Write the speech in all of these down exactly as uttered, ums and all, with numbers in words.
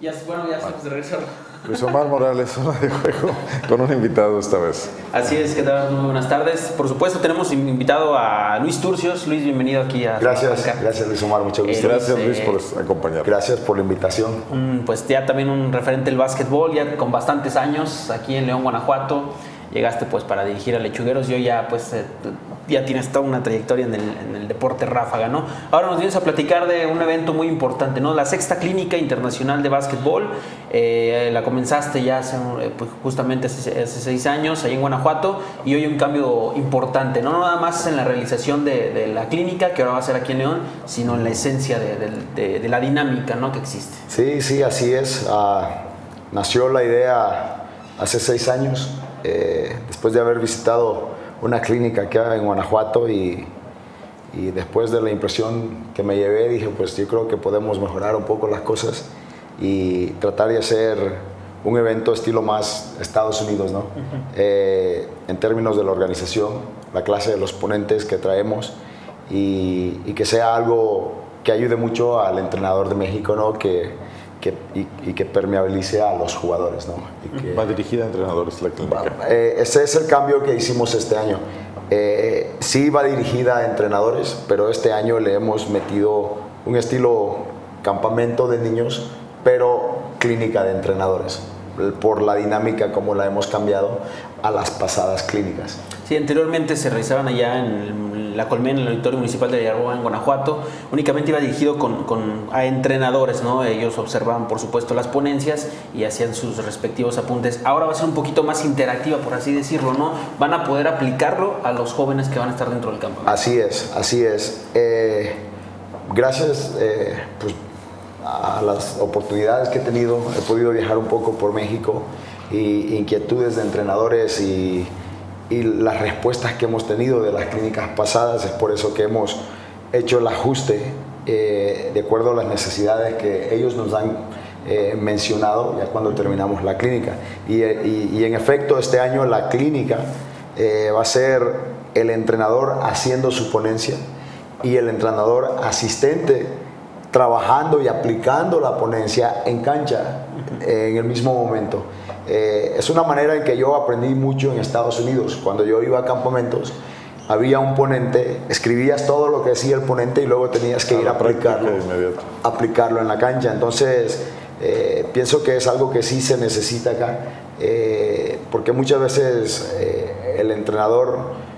Ya, bueno, ya estamos de regreso. Luis Omar Morales, zona de juego, con un invitado esta vez. Así es, ¿qué tal? Muy buenas tardes. Por supuesto, tenemos invitado a Luis Turcios. Luis, bienvenido aquí a... Gracias, gracias Luis Omar, mucho gusto. Eh, gracias Luis eh, por acompañarnos. Gracias por la invitación. Un, pues ya también un referente del básquetbol, ya con bastantes años aquí en León, Guanajuato. Llegaste pues para dirigir a Lechugueros, yo ya pues eh, ya tienes toda una trayectoria en el, en el deporte ráfaga, ¿no? Ahora nos vienes a platicar de un evento muy importante, ¿no? La sexta clínica internacional de básquetbol, eh, la comenzaste ya hace, pues, justamente hace, hace seis años ahí en Guanajuato, y hoy hay un cambio importante, no nada más en la realización de, de la clínica, que ahora va a ser aquí en León, sino en la esencia de, de, de, de la dinámica, ¿no?, que existe. Sí, sí, así es. Uh, nació la idea hace seis años. Eh, después de haber visitado una clínica aquí en Guanajuato y, y después de la impresión que me llevé, dije, pues yo creo que podemos mejorar un poco las cosas y tratar de hacer un evento estilo más Estados Unidos, ¿no? Uh-huh. eh, en términos de la organización, la clase de los ponentes que traemos y, y que sea algo que ayude mucho al entrenador de México, ¿no? Que, Que, y, y que permeabilice a los jugadores, ¿no? Y que, va dirigida a entrenadores la clínica. Va, eh, ese es el cambio que hicimos este año. Eh, sí va dirigida a entrenadores, pero este año le hemos metido un estilo campamento de niños, pero clínica de entrenadores, por la dinámica como la hemos cambiado a las pasadas clínicas. Sí, anteriormente se realizaban allá en la Colmena, en el Auditorio Municipal de Villahermosa, en Guanajuato. Únicamente iba dirigido con, con, a entrenadores, ¿no? Ellos observaban, por supuesto, las ponencias y hacían sus respectivos apuntes. Ahora va a ser un poquito más interactiva, por así decirlo, ¿no? Van a poder aplicarlo a los jóvenes que van a estar dentro del campo. Así es, así es. Eh, gracias eh, pues, a las oportunidades que he tenido, he podido viajar un poco por México y inquietudes de entrenadores y y las respuestas que hemos tenido de las clínicas pasadas. Es por eso que hemos hecho el ajuste eh, de acuerdo a las necesidades que ellos nos han eh, mencionado ya cuando terminamos la clínica. Y, y, y en efecto, este año la clínica eh, va a ser el entrenador haciendo su ponencia y el entrenador asistente trabajando y aplicando la ponencia en cancha eh, en el mismo momento. Eh, es una manera en que yo aprendí mucho en Estados Unidos. Cuando yo iba a campamentos, había un ponente, escribías todo lo que decía el ponente y luego tenías que a ir a aplicarlo, aplicarlo en la cancha. Entonces, eh, pienso que es algo que sí se necesita acá, eh, porque muchas veces eh, el entrenador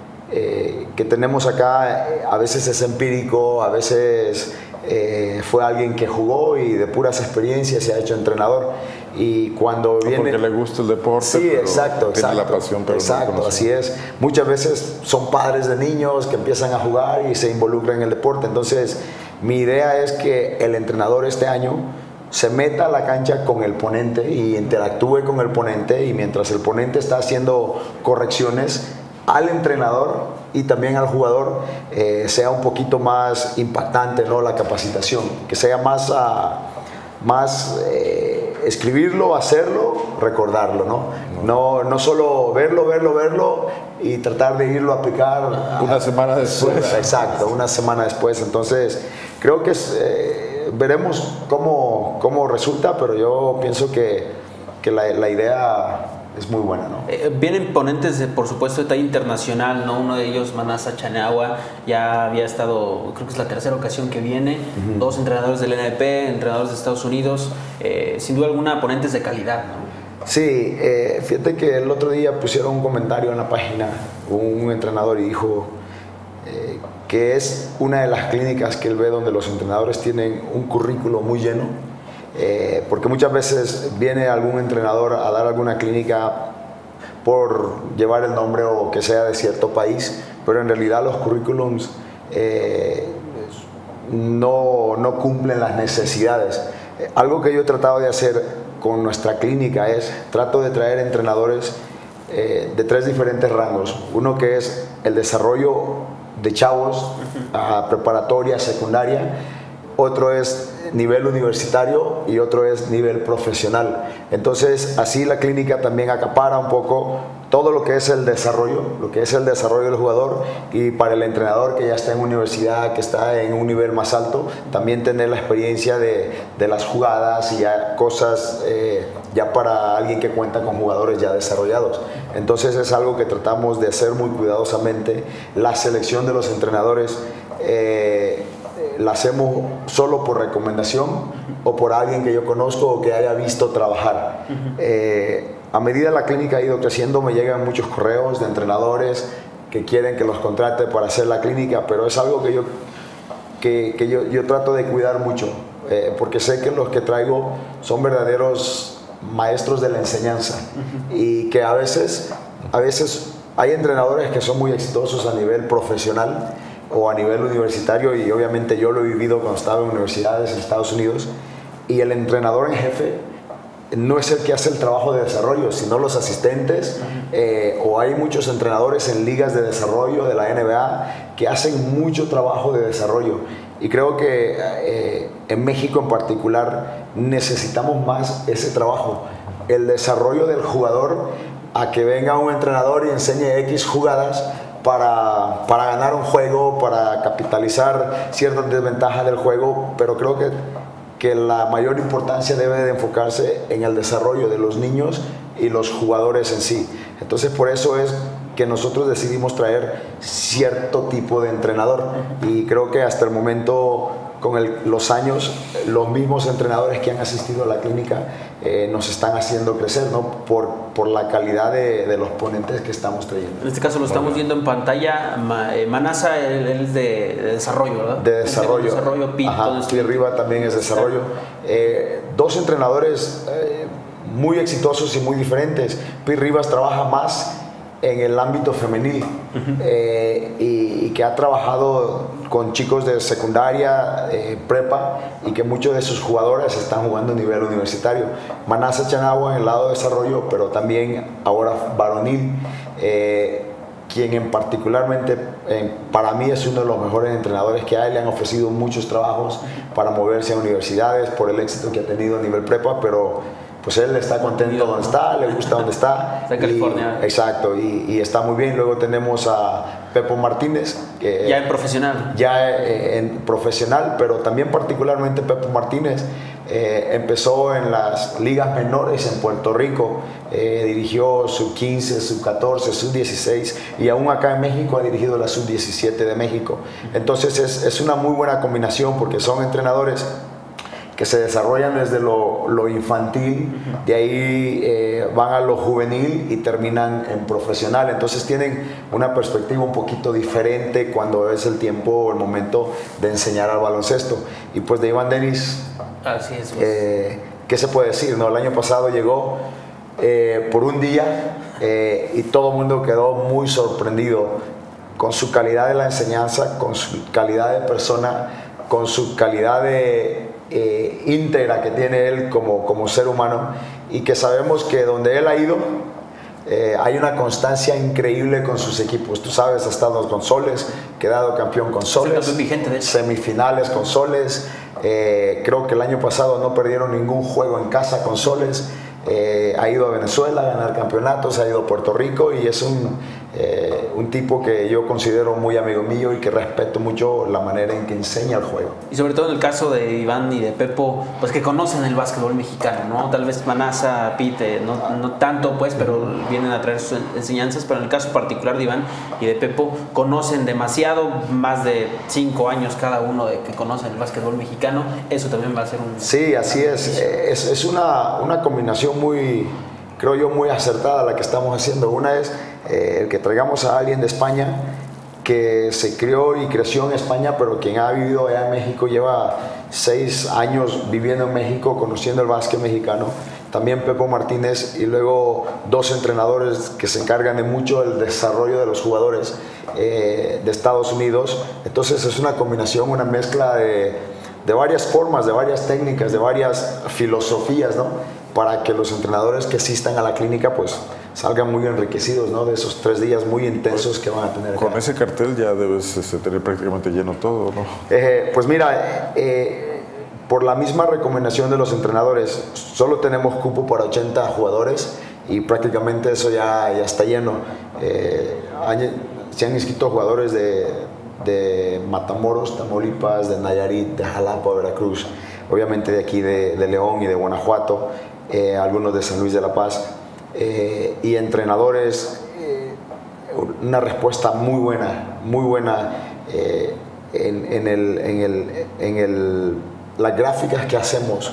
eh, que tenemos acá eh, a veces es empírico, a veces eh, fue alguien que jugó y de puras experiencias se ha hecho entrenador. Y cuando viene... Porque le gusta el deporte, sí, pero exacto, tiene exacto, la pasión, pero exacto, no así es. Muchas veces son padres de niños que empiezan a jugar y se involucran en el deporte. Entonces, mi idea es que el entrenador este año se meta a la cancha con el ponente y interactúe con el ponente, y mientras el ponente está haciendo correcciones al entrenador y también al jugador, eh, sea un poquito más impactante, ¿no?, la capacitación, que sea más... Uh, más eh, escribirlo, hacerlo, recordarlo, ¿no? No, no solo verlo, verlo, verlo y tratar de irlo a aplicar una a, semana después. Exacto, una semana después. Entonces, creo que es, eh, veremos cómo, cómo resulta, pero yo pienso que, que la, la idea es muy buena, ¿no? Eh, vienen ponentes, de, por supuesto, de talla internacional, ¿no? Uno de ellos, Manasa Chanagua, ya había estado, creo que es la tercera ocasión que viene. Uh-huh. Dos entrenadores del N B P, entrenadores de Estados Unidos, eh, sin duda alguna ponentes de calidad, ¿no? Sí, eh, fíjate que el otro día pusieron un comentario en la página, un, un entrenador, y dijo eh, que es una de las clínicas que él ve donde los entrenadores tienen un currículo muy lleno. Eh, porque muchas veces viene algún entrenador a dar alguna clínica por llevar el nombre o que sea de cierto país, pero en realidad los currículums eh, no, no cumplen las necesidades. Eh, algo que yo he tratado de hacer con nuestra clínica es, trato de traer entrenadores eh, de tres diferentes rangos. Uno que es el desarrollo de chavos, a preparatoria, secundaria. Otro es nivel universitario y otro es nivel profesional. Entonces, así la clínica también acapara un poco todo lo que es el desarrollo, lo que es el desarrollo del jugador, y para el entrenador que ya está en universidad, que está en un nivel más alto, también tener la experiencia de, de las jugadas y ya cosas eh, ya para alguien que cuenta con jugadores ya desarrollados. Entonces es algo que tratamos de hacer muy cuidadosamente. La selección de los entrenadores eh, la hacemos solo por recomendación o por alguien que yo conozco o que haya visto trabajar. Eh, a medida la clínica ha ido creciendo, me llegan muchos correos de entrenadores que quieren que los contrate para hacer la clínica, pero es algo que yo, que, que yo, yo trato de cuidar mucho, eh, porque sé que los que traigo son verdaderos maestros de la enseñanza y que a veces, a veces hay entrenadores que son muy exitosos a nivel profesional o a nivel universitario, y obviamente yo lo he vivido cuando estaba en universidades en Estados Unidos, y el entrenador en jefe no es el que hace el trabajo de desarrollo, sino los asistentes, eh, o hay muchos entrenadores en ligas de desarrollo de la N B A que hacen mucho trabajo de desarrollo, y creo que eh, en México en particular necesitamos más ese trabajo, el desarrollo del jugador, a que venga un entrenador y enseñe X jugadas para, para ganar un juego, para capitalizar ciertas desventajas del juego, pero creo que que la mayor importancia debe de enfocarse en el desarrollo de los niños y los jugadores en sí. Entonces por eso es que nosotros decidimos traer cierto tipo de entrenador, y creo que hasta el momento, con el, los años, los mismos entrenadores que han asistido a la clínica eh, nos están haciendo crecer, ¿no? por, por la calidad de, de los ponentes que estamos trayendo. En este caso lo estamos viendo en pantalla. Manasa, él, él es de, de desarrollo, ¿verdad? De desarrollo. De desarrollo, Pi, Ajá, Pi Riva también es desarrollo. Eh, dos entrenadores eh, muy exitosos y muy diferentes. Pi Rivas trabaja más en el ámbito femenil, uh-huh. eh, y, y que ha trabajado con chicos de secundaria, eh, prepa, y que muchos de sus jugadores están jugando a nivel universitario. Manasa Chanagua en el lado de desarrollo, pero también ahora varonil, eh, quien en particularmente eh, para mí es uno de los mejores entrenadores que hay. Le han ofrecido muchos trabajos para moverse a universidades por el éxito que ha tenido a nivel prepa, pero pues él está contento donde está, le gusta donde está. Está en California. Y, exacto, y, y está muy bien. Luego tenemos a Pepo Martínez. Que ya en profesional. Ya eh, en profesional, pero también particularmente Pepo Martínez eh, empezó en las ligas menores en Puerto Rico, eh, dirigió sub quince, sub catorce, sub dieciséis, y aún acá en México ha dirigido la sub diecisiete de México. Entonces es, es una muy buena combinación, porque son entrenadores que se desarrollan desde lo, lo infantil, de ahí eh, van a lo juvenil y terminan en profesional. Entonces tienen una perspectiva un poquito diferente cuando es el tiempo o el momento de enseñar al baloncesto. Y pues de Iván Denis, así es, pues. eh, ¿qué se puede decir? ¿No? El año pasado llegó eh, por un día eh, y todo el mundo quedó muy sorprendido con su calidad de la enseñanza, con su calidad de persona, con su calidad de Eh, íntegra que tiene él como, como ser humano, y que sabemos que donde él ha ido eh, hay una constancia increíble con sus equipos. Tú sabes, ha estado con Soles, quedado campeón con Soles, semifinales con Soles, eh, creo que el año pasado no perdieron ningún juego en casa con Soles. Eh, ha ido a Venezuela a ganar campeonatos, ha ido a Puerto Rico, y es un, eh, un tipo que yo considero muy amigo mío y que respeto mucho la manera en que enseña el juego. Y sobre todo en el caso de Iván y de Pepo, pues que conocen el básquetbol mexicano, ¿no? Tal vez Manasa, Pite, no, no tanto pues, pero vienen a traer sus enseñanzas, pero en el caso particular de Iván y de Pepo, conocen demasiado, más de cinco años cada uno de que conocen el básquetbol mexicano. Eso también va a ser un... Sí, así es, es, es una, una combinación muy, creo yo, muy acertada la que estamos haciendo. Una es eh, el que traigamos a alguien de España que se crió y creció en España, pero quien ha vivido allá en México, lleva seis años viviendo en México, conociendo el básquet mexicano. También Pepo Martínez, y luego dos entrenadores que se encargan de mucho el desarrollo de los jugadores eh, de Estados Unidos. Entonces es una combinación, una mezcla de, de varias formas, de varias técnicas, de varias filosofías, ¿no? Para que los entrenadores que asistan a la clínica pues salgan muy enriquecidos, ¿no? De esos tres días muy intensos que van a tener. Con acá. ese cartel ya debes este, tener prácticamente lleno todo, ¿no? Eh, pues mira, eh, por la misma recomendación de los entrenadores, solo tenemos cupo para ochenta jugadores, y prácticamente eso ya, ya está lleno. Eh, hay, se han inscrito jugadores de, de Matamoros, Tamaulipas, de Nayarit, de Jalapa, Veracruz, obviamente de aquí de, de León y de Guanajuato, eh, algunos de San Luis de la Paz, eh, y entrenadores, eh, una respuesta muy buena, muy buena eh, en, en, el, en, el, en el, las gráficas que hacemos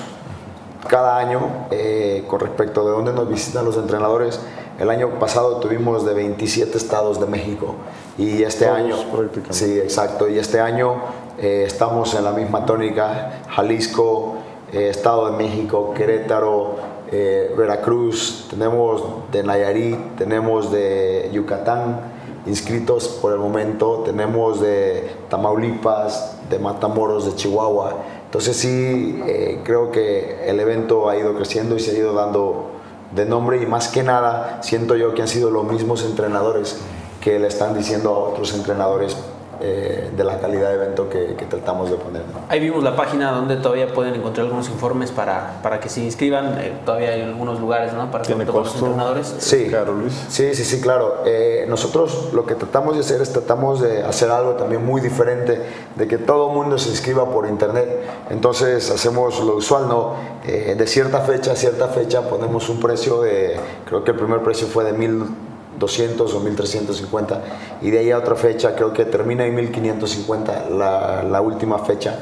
cada año eh, con respecto de dónde nos visitan los entrenadores. El año pasado tuvimos de veintisiete estados de México y este Todos, año, sí, exacto, y este año eh, estamos en la misma tónica: Jalisco, eh, Estado de México, Querétaro, eh, Veracruz, tenemos de Nayarit, tenemos de Yucatán inscritos por el momento, tenemos de Tamaulipas, de Matamoros, de Chihuahua. Entonces sí, eh, creo que el evento ha ido creciendo y se ha ido dando de nombre, y más que nada siento yo que han sido los mismos entrenadores que le están diciendo a otros entrenadores eh, de la calidad de evento que, que tratamos de poner, ¿no? Ahí vimos la página donde todavía pueden encontrar algunos informes para, para que se inscriban. Eh, todavía hay algunos lugares, ¿no? Para ¿Tiene con los costo? entrenadores. Sí, Claro, Luis. sí, sí, sí, claro. Eh, nosotros lo que tratamos de hacer es tratamos de hacer algo también muy diferente, de que todo el mundo se inscriba por internet. Entonces hacemos lo usual, ¿no? Eh, de cierta fecha a cierta fecha ponemos un precio de, creo que el primer precio fue de mil doscientos o mil trescientos cincuenta, y de ahí a otra fecha creo que termina en mil quinientos cincuenta la, la última fecha,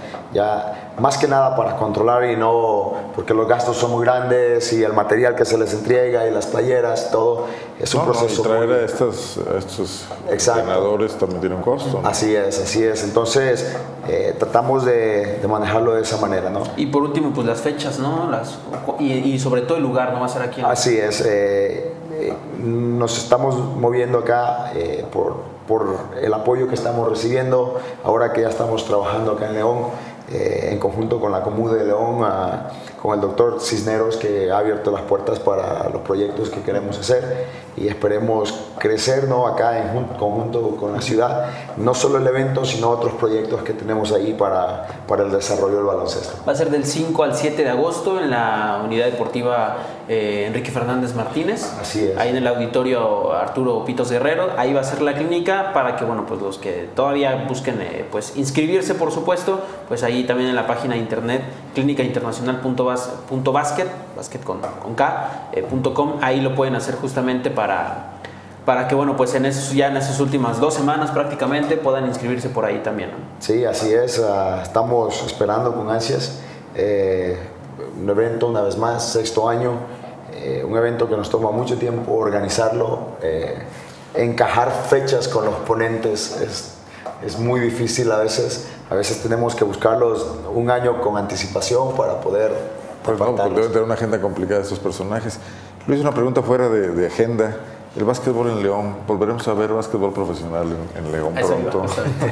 ya más que nada para controlar, y no porque los gastos son muy grandes y el material que se les entrega y las playeras, todo es un No, no, proceso y traer muy... a estos, a estos Exacto. entrenadores también tiene un costo, ¿no? Así es, así es. Entonces eh, tratamos de, de manejarlo de esa manera, ¿no? Y por último, pues las fechas, ¿no? Las, y, y sobre todo el lugar, ¿no? Va a ser aquí en... Así es. Eh, eh, nos estamos moviendo acá eh, por, por el apoyo que estamos recibiendo, ahora que ya estamos trabajando acá en León, eh, en conjunto con la Comuna de León, a, con el doctor Cisneros, que ha abierto las puertas para los proyectos que queremos hacer, y esperemos crecer, ¿no? Acá en conjunto con la ciudad, no solo el evento, sino otros proyectos que tenemos ahí para, para el desarrollo del baloncesto. Va a ser del cinco al siete de agosto en la Unidad Deportiva eh, Enrique Fernández Martínez. Así es. Ahí en el auditorio Arturo Pitos Guerrero. Ahí va a ser la clínica para que, bueno, pues los que todavía busquen eh, pues inscribirse, por supuesto, pues ahí también en la página de internet clínica internacional punto basket, basket con, con K, eh, punto com, ahí lo pueden hacer justamente para... para que, bueno, pues en esos, ya en esas últimas dos semanas prácticamente puedan inscribirse por ahí también, ¿no? Sí, así es. Uh, estamos esperando con ansias eh, un evento, una vez más, sexto año, eh, un evento que nos toma mucho tiempo organizarlo, eh, encajar fechas con los ponentes es, es muy difícil a veces. A veces tenemos que buscarlos un año con anticipación para poder... Pues no, pues deben tener una agenda complicada estos personajes. Luis, una pregunta fuera de, de agenda. El básquetbol en León, ¿volveremos a ver básquetbol profesional en, en León Eso pronto?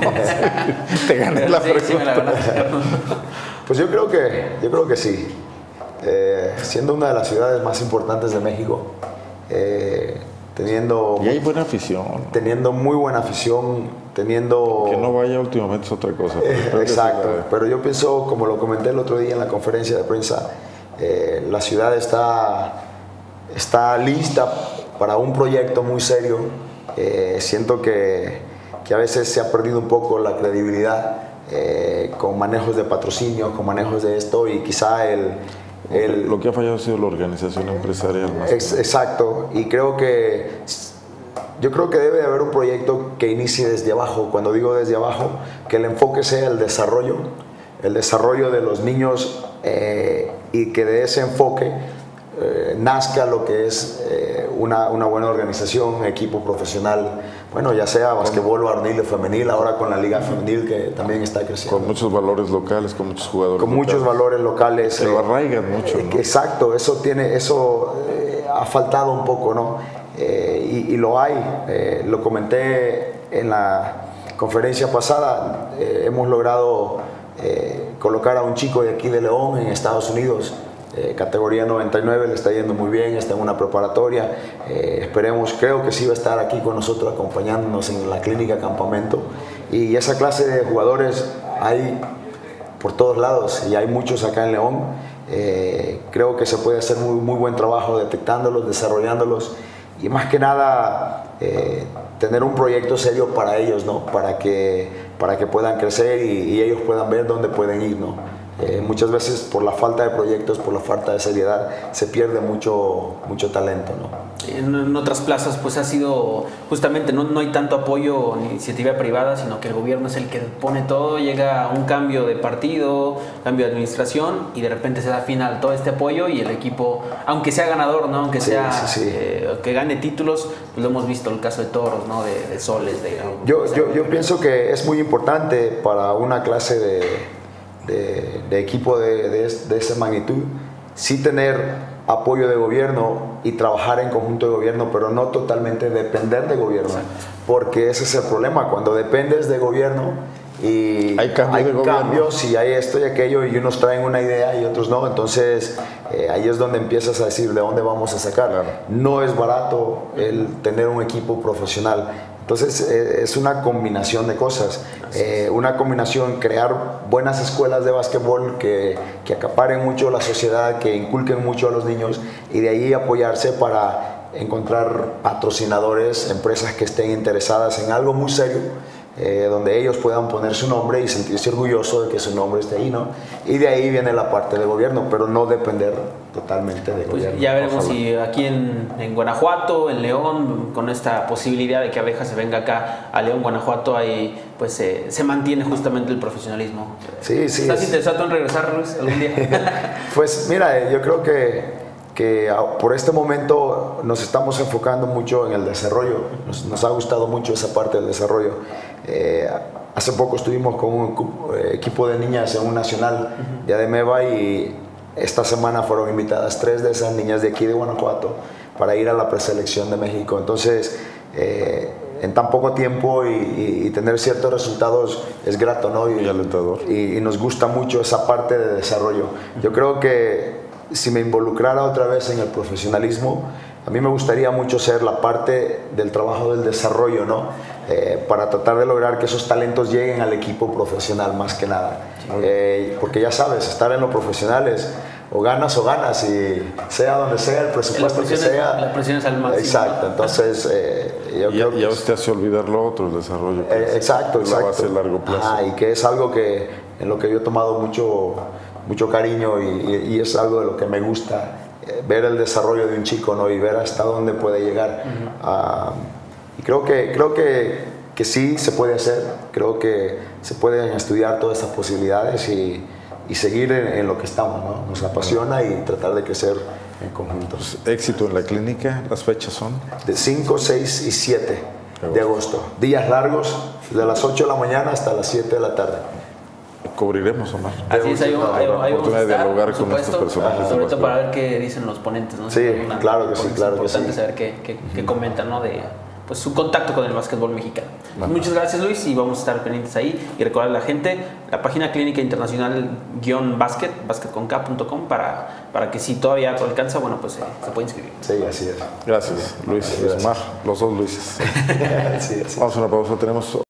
iba, Te gané la sí, pregunta. sí me la ganaste. Pues yo creo que, yo creo que sí. Eh, siendo una de las ciudades más importantes de México, eh, teniendo, Y hay buena afición. teniendo muy buena afición, teniendo... Que no vaya últimamente es otra cosa. pero creo que sí Exacto, la- pero yo pienso, como lo comenté el otro día en la conferencia de prensa, eh, la ciudad está, está lista para un proyecto muy serio. Eh, siento que, que a veces se ha perdido un poco la credibilidad eh, con manejos de patrocinio, con manejos de esto, y quizá el... el Lo que ha fallado ha sido la organización empresarial más. ex- exacto, y creo que yo creo que debe de haber un proyecto que inicie desde abajo. Cuando digo desde abajo, que el enfoque sea el desarrollo, el desarrollo de los niños, eh, y que de ese enfoque eh, nazca lo que es eh, una, una buena organización, equipo profesional, bueno, ya sea basquetbol varonil o femenil, ahora con la liga femenil que también está creciendo. Con muchos valores locales, con muchos jugadores Con muchos locales. valores locales. Se lo arraigan mucho, eh, ¿no? Exacto, eso, tiene, eso eh, ha faltado un poco, ¿no? Eh, y, y lo hay, eh, lo comenté en la conferencia pasada, eh, hemos logrado eh, colocar a un chico de aquí de León en Estados Unidos, eh, categoría noventa y nueve, le está yendo muy bien, está en una preparatoria, eh, esperemos, creo que sí va a estar aquí con nosotros acompañándonos en la clínica campamento, y esa clase de jugadores hay por todos lados y hay muchos acá en León. Eh, creo que se puede hacer muy, muy buen trabajo detectándolos, desarrollándolos y más que nada eh, tener un proyecto serio para ellos, ¿no? Para que, para que puedan crecer y, y ellos puedan ver dónde pueden ir, ¿no? Eh, muchas veces por la falta de proyectos, por la falta de seriedad, se pierde mucho, mucho talento, ¿no? En, en otras plazas pues ha sido justamente, no, no hay tanto apoyo ni iniciativa privada, sino que el gobierno es el que pone todo, llega un cambio de partido, cambio de administración y de repente se da fin a todo este apoyo y el equipo, aunque sea ganador, ¿no? Aunque sí, sea sí, sí. Eh, que gane títulos, pues lo hemos visto el caso de Toros, ¿no? De, de Soles, de... Yo, yo, yo pienso que es muy importante para una clase de, de, de equipo de, de, de esa magnitud, sí tener apoyo de gobierno y trabajar en conjunto de gobierno, pero no totalmente depender de gobierno. Exacto. Porque ese es el problema, cuando dependes de gobierno y hay, cambio hay de cambios y hay esto y aquello y unos traen una idea y otros no, entonces eh, ahí es donde empiezas a decir de dónde vamos a sacar. Claro. No es barato el tener un equipo profesional. Entonces eh, es una combinación de cosas, eh, una combinación, crear buenas escuelas de básquetbol que, que acaparen mucho la sociedad, que inculquen mucho a los niños y de ahí apoyarse para encontrar patrocinadores, empresas que estén interesadas en algo muy serio, eh, donde ellos puedan poner su nombre y sentirse orgullosos de que su nombre esté ahí, ¿no? Y de ahí viene la parte de gobierno, pero no depender totalmente de pues gobierno. Ya veremos si aquí en, en Guanajuato, en León, con esta posibilidad de que Abeja se venga acá a León, Guanajuato, ahí pues eh, se mantiene justamente el profesionalismo. Sí, sí. ¿Estás es... interesado en regresar, Luis, algún día? Pues mira, yo creo que que por este momento nos estamos enfocando mucho en el desarrollo, nos, nos ha gustado mucho esa parte del desarrollo. Eh, hace poco estuvimos con un equipo de niñas en un nacional uh-huh. de Ademeva y esta semana fueron invitadas tres de esas niñas de aquí de Guanajuato para ir a la preselección de México. Entonces, eh, en tan poco tiempo y, y, y tener ciertos resultados es grato, ¿no? Y, y alentador. Y, y nos gusta mucho esa parte de desarrollo. Yo creo que si me involucrara otra vez en el profesionalismo, a mí me gustaría mucho ser la parte del trabajo del desarrollo, ¿no? Eh, para tratar de lograr que esos talentos lleguen al equipo profesional más que nada. Sí. Eh, porque ya sabes, estar en lo profesional es o ganas o ganas y sea donde sea el presupuesto que sea. La presión es al máximo. Exacto, entonces eh, yo y, creo y que a usted hace olvidar lo otro, el desarrollo. Que eh, exacto, es exacto. La base a largo plazo. Ah, y que es algo que en lo que yo he tomado mucho mucho cariño y, y, y es algo de lo que me gusta, eh, ver el desarrollo de un chico, ¿no? Y ver hasta dónde puede llegar. Uh-huh. uh, y creo que, creo que, que sí se puede hacer, creo que se pueden estudiar todas estas posibilidades y, y seguir en, en lo que estamos, ¿no? Nos apasiona y tratar de crecer en conjunto. Pues, éxito en la clínica, las fechas son de cinco, seis y siete de agosto, días largos, de las ocho de la mañana hasta las siete de la tarde. Cubriremos, Omar. Así es, hay, hay, hay oportunidad de dialogar con estos personajes. Sobre todo para ver qué dicen los ponentes, ¿no? Sí, una, claro que sí, claro que sí. Es importante saber qué, qué, qué comentan, ¿no? De pues, su contacto con el básquetbol mexicano. Bueno. Muchas gracias, Luis, y vamos a estar pendientes ahí. Y recordar a la gente, la página clínica internacional guión basket, basket con K punto com, para, para que si todavía te alcanza, bueno, pues eh, se puede inscribir. Sí, así es. Gracias, Luis, Luis Omar, los dos Luises. Sí, así Vamos a una pausa, tenemos...